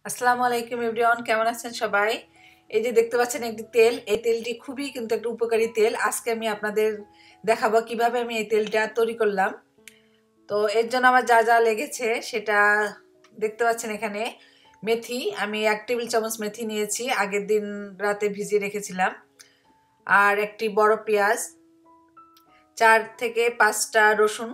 আসসালামু আলাইকুম এভরিওয়ান, কেমন আছেন সবাই? এই যে দেখতে পাচ্ছেন একটি তেল, এই তেলটি খুবই কিন্তু একটা উপকারী তেল। আজকে আমি আপনাদের দেখাবো কিভাবে আমি এই তেলটা তৈরি করলাম। তো এর জন্য আমার যা যা লেগেছে সেটা দেখতে পাচ্ছেন এখানে। মেথি, আমি 1 টেবিল চামচ মেথি নিয়েছি, আগের দিন রাতে ভিজিয়ে রেখেছিলাম। আর একটি বড় পেঁয়াজ, 4 থেকে 5টা রসুন,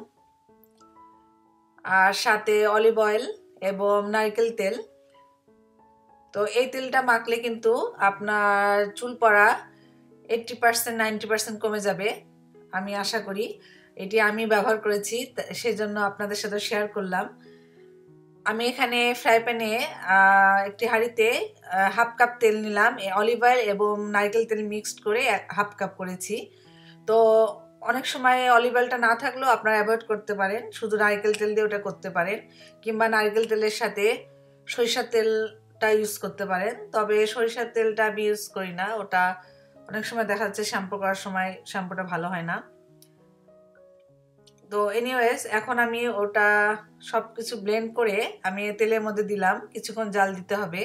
আর সাথে অলিভ অয়েল এবং নারকেল তেল। তো এই তেলটা মাখলে কিন্তু আপনার চুল পড়া 80% 90% কমে যাবে, আমি আশা করি। এটি আমি ব্যবহার করেছি, সেজন্য আপনাদের সাথে শেয়ার করলাম। আমি এখানে ফ্রাই প্যানে একটি হাঁড়িতে 1/2 কাপ তেল নিলাম, অলিভ অয়েল এবং নারকেল তেল মিক্সড করে 1/2 কাপ করেছি। তো অনেক সময় অলিভ অয়েলটা না থাকলেও আপনারা অ্যাভয়েড করতে পারেন, শুধু নারকেল তেল দিয়ে ওটা করতে পারেন, কিংবা নারকেল তেলের সাথে সরিষার তেলটা ইউজ করতে পারেন। তবে সরিষার তেলটা আমি ইউজ করি না, ওটা অনেক সময় দেখা যাচ্ছে শ্যাম্পু করার সময় শ্যাম্পুটা ভালো হয় না। তো এনিওয়েজ, এখন আমি ওটা সবকিছু ব্লেন্ড করে আমি তেলের মধ্যে দিলাম, কিছুক্ষণ জাল দিতে হবে।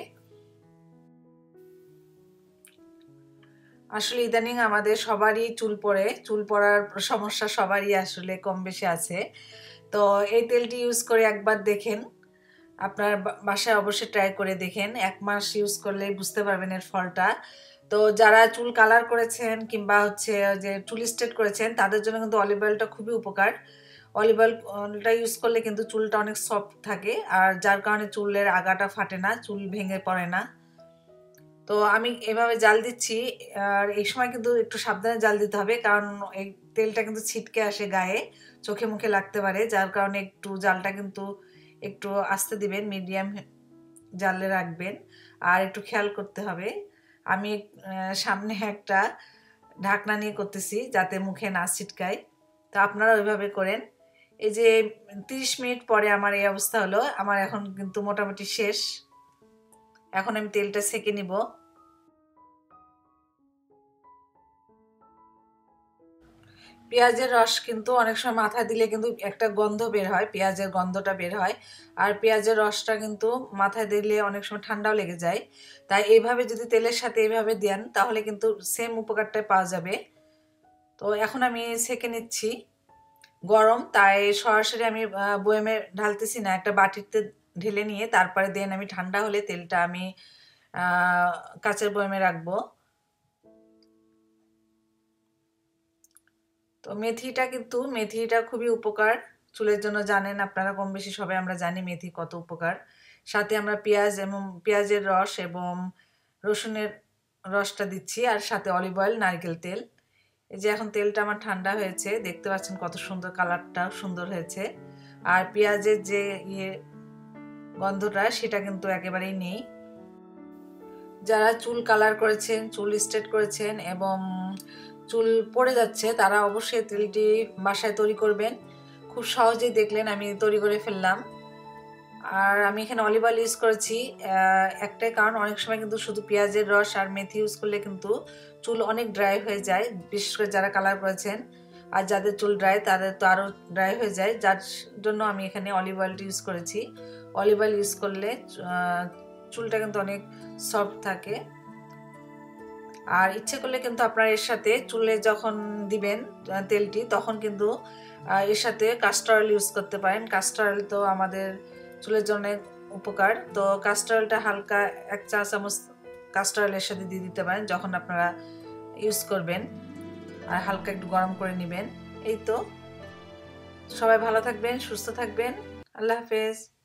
আসলে ইদানিং আমাদের সবারই চুল পড়ার সমস্যা সবারই আসলে কম বেশি আছে। তো এই তেলটি ইউজ করে একবার দেখেন, আপনার বাসায় অবশ্যই ট্রাই করে দেখেন। 1 মাস ইউজ করলে বুঝতে পারবেন এর ফলটা। তো যারা চুল কালার করেছেন কিংবা হচ্ছে যে চুল স্ট্রেট করেছেন, তাদের জন্য কিন্তু অলিভ অয়েলটা খুবই উপকার। অলিভ অয়েলটা ইউজ করলে কিন্তু চুলটা অনেক সফট থাকে, আর যার কারণে চুলের আগাটা ফাটে না, চুল ভেঙে পড়ে না। তো আমি এভাবে জাল দিচ্ছি। আর এই সময় কিন্তু একটু সাবধানে জাল দিতে হবে, কারণ এই তেলটা কিন্তু ছিটকে আসে গায়ে, চোখে মুখে লাগতে পারে, যার কারণে একটু জালটা কিন্তু একটু আস্তে দিবেন, মিডিয়াম জালে রাখবেন, আর একটু খেয়াল করতে হবে। আমি সামনে একটা ঢাকনা নিয়ে করতেছি যাতে মুখে না ছিটকায়। তো আপনারা ওইভাবে করেন। এই যে 30 মিনিট পরে আমার এই অবস্থা হলো, আমার এখন কিন্তু মোটামুটি শেষ। এখন আমি তেলটা সেঁকে নিব। পেঁয়াজের রস কিন্তু অনেক সময় মাথায় দিলে কিন্তু একটা গন্ধ বের হয়, পেঁয়াজের গন্ধটা বের হয়। আর পেঁয়াজের রসটা কিন্তু মাথায় দিলে অনেক সময় ঠান্ডাও লেগে যায়। তাই এইভাবে যদি তেলের সাথে এইভাবে দেন, তাহলে কিন্তু সেম উপকারটাই পাওয়া যাবে। তো এখন আমি সেঁকে নিচ্ছি। গরম, তাই সরাসরি আমি বয়ামে ঢালতেছি না, একটা বাটিতে ঢেলে নিয়ে তারপরে দেন আমি ঠান্ডা হলে তেলটা আমি কাঁচের বয়ামে রাখবো। তো মেথিটা খুবই উপকার চুলের জন্য, জানেন আপনারা কম বেশি সবাই আমরা জানি মেথি কত উপকার। সাথে আমরা পেঁয়াজের রস এবং রসুনের রসটা দিচ্ছি, আর সাথে অলিভ অয়েল, নারকেল তেল। এই যে এখন তেলটা আমার ঠান্ডা হয়েছে, দেখতে পাচ্ছেন কত সুন্দর, কালারটা সুন্দর হয়েছে। আর পেঁয়াজের যে গন্ধটা সেটা কিন্তু একেবারেই নেই। যারা চুল কালার করেছেন, চুল স্ট্রেট করেছেন এবং চুল পড়ে যাচ্ছে, তারা অবশ্যই তেলটি বাসায় তৈরি করবেন। খুব সহজেই দেখলেন আমি তৈরি করে ফেললাম। আর আমি এখানে অলিভ অয়েল ইউজ করেছি একটাই কারণ, অনেক সময় কিন্তু শুধু পেঁয়াজের রস আর মেথি ইউজ করলে কিন্তু চুল অনেক ড্রাই হয়ে যায়, বিশেষ করে যারা কালার করেছেন। আর যাদের চুল ড্রাই তাদের তো আরও ড্রাই হয়ে যায়, যার জন্য আমি এখানে অলিভ অয়েলটা ইউজ করেছি। অলিভ অয়েল ইউজ করলে চুলটা কিন্তু অনেক সফট থাকে। আর ইচ্ছে করলে কিন্তু আপনারা এর সাথে চুলে যখন দিবেন তেলটি, তখন কিন্তু এর সাথে কাস্টর অয়েল ইউজ করতে পারেন। কাস্টর অয়েল তো আমাদের চুলের জন্য উপকার। তো কাস্টর অয়েলটা হালকা 1 চা চামচ কাস্টর অয়েলের সাথে দিয়ে দিতে পারেন যখন আপনারা ইউজ করবেন, আর হালকা একটু গরম করে নেবেন। এই তো, সবাই ভালো থাকবেন, সুস্থ থাকবেন। আল্লাহ হাফেজ।